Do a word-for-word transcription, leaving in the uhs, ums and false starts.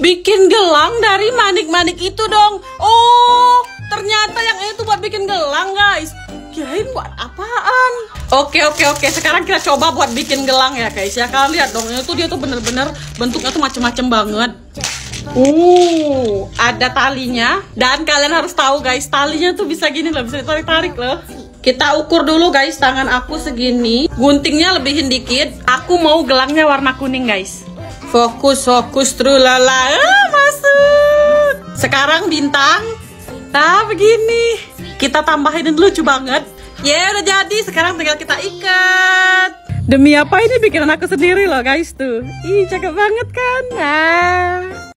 Bikin gelang dari manik-manik itu dong. Oh, ternyata yang itu buat bikin gelang, guys. Kirain buat apaan? Oke, oke, oke. Sekarang kita coba buat bikin gelang ya, guys. Ya, kalian lihat dong. Itu dia tuh bener-bener bentuknya tuh macem-macem banget. Uh, ada talinya. Dan kalian harus tahu, guys, talinya tuh bisa gini loh, bisa ditarik-tarik loh. Kita ukur dulu, guys, tangan aku segini. Guntingnya lebihin dikit. Aku mau gelangnya warna kuning, guys. Fokus, fokus, trulala. Ah, masuk. Sekarang bintang. Nah, begini. Kita tambahin lucu banget. Ya, udah jadi. Sekarang tinggal kita ikat. Demi apa ini bikinan aku sendiri loh, guys, tuh. Ih, cakep banget kan? Nah.